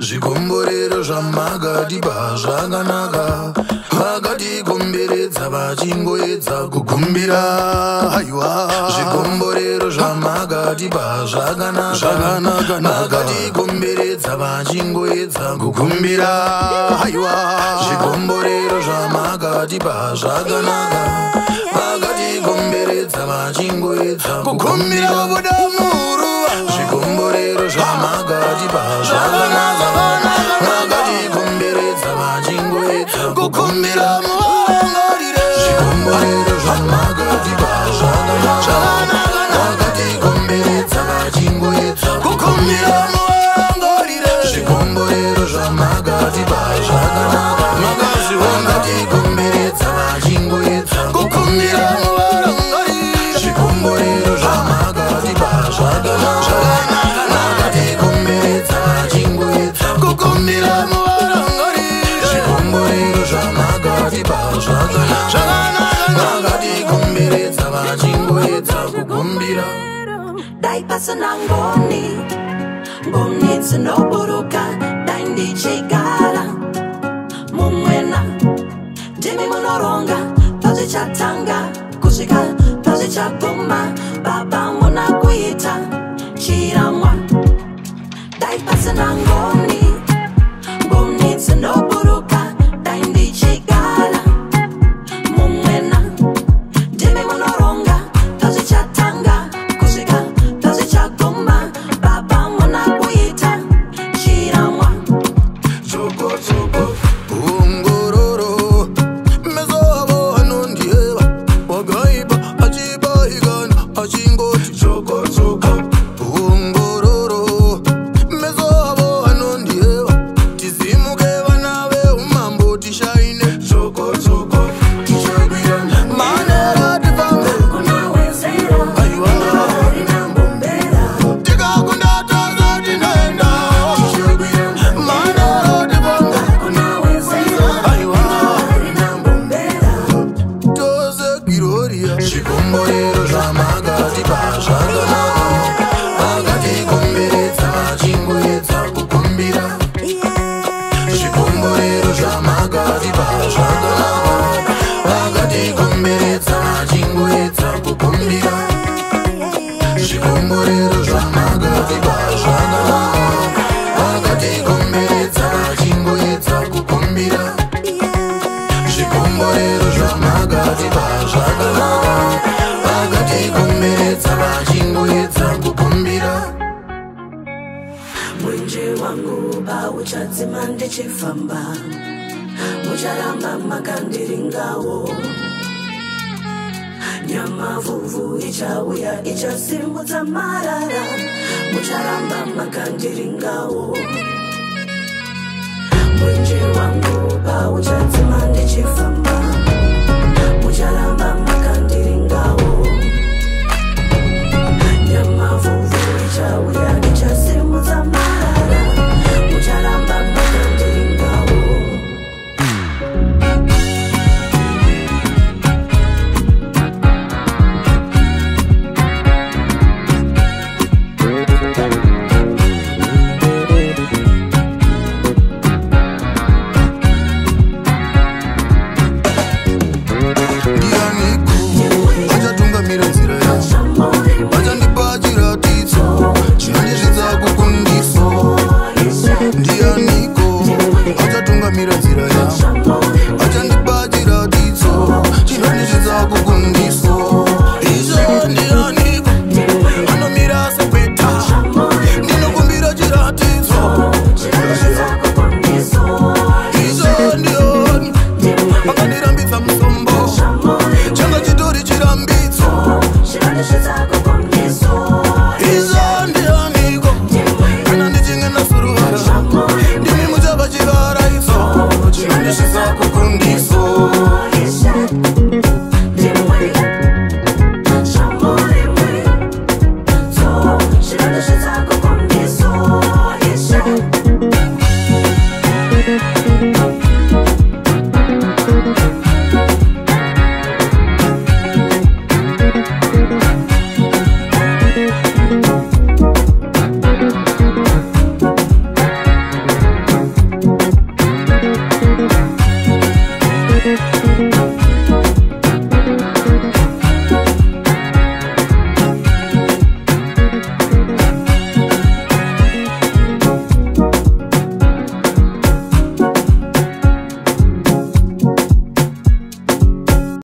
Zvikomborero zvamagadiba zvakanaka vakatikomberedza vachingoedza kukumbira haiwa zvikomborero zvamagadiba zvakanaka vakatikomberedza vachingoedza kukumbira haiwa zvikomborero zvamagadiba zvakanaka vakatikomberedza vachingoedza kukumbira budamuru zvikomborero zvamagadiba zvakanaka vakatikomberedza vachingoedza kukumbira muvangarire zvikomborero zvamagadiba zvakanaka vakatikomberedza vachingoedza kukumbira muvangarire zvikomborero zvamagadiba zvakanaka vakatikomberedza vachingoedza kukumbira muvangarire zvikomborero zvamagadiba zvakanaka vakatikomberedza vachingoedza kukumbira muvangarire zvikomborero zvamagadiba zvakanaka vakatikomberedza vachingoedza kukumbira. Dai pasana ngoni dzinoburuka dai ndichigara mumwena ndimi munoronga pazvichatanga kusvika pazvichaguma baba muna kuita chiramwa. Dai pasana ngoni dzinoburuka dai ndichigara mumwena ndimi munoronga pazvichatanga kusvika pazvichaguma baba muna kuita chiramwa. Ongororo meso avo anondieva wakaipa achibaikana achingoti chokochoko. Ongororo meso avo anondieva tizimuke vana veumambo tishaine chokochoko. Manera tifambe aiwa tikakunda taza tinaenda manera tifambe aiwa tose gloria zvikomborero zvamagadiba zvakanaka vakatikomberedza vachingoedza kukumbira zvikomborero zvamagadiba zvakanaka vakatikomberedza vachingoedza kukumbira zvikomborero zvamagadiba zvakanaka vakatikomberedza vachingoedza kukumbira zvikomborero zvamagadiba zvakanaka vakatikomberedza vachingoedza kukumbira. Mwenje wangu bauchadzima ndichifamba mucharamba makandiringawo nyama vuvhu ichauya ichasimudza marara mucharamba makandiringawo. Mwenje wangu bauchadzima ndichifamba mucharamba makandiringawo nyama vuvhu ichauya ichasimudza marara mucharamba makandiringawo.